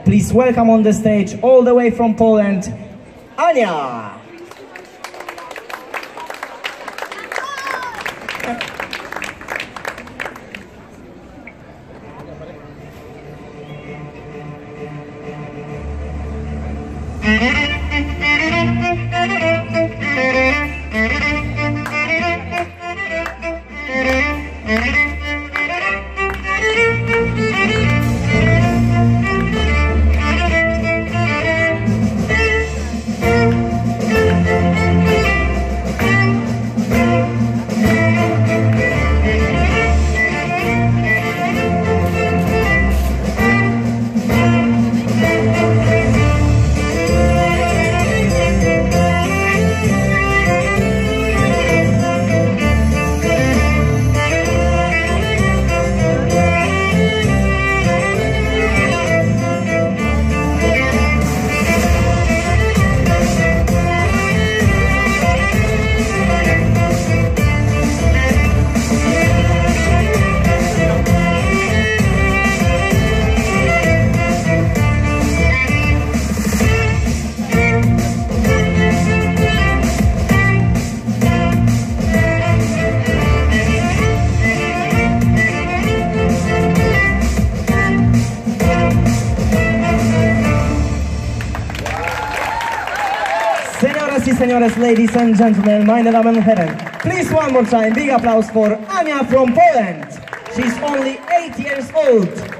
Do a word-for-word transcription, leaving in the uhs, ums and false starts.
Please welcome on the stage, all the way from Poland, Ania! Señoras y señores, ladies and gentlemen, meine Damen und Herren, please one more time, big applause for Ania from Poland. She's only eight years old.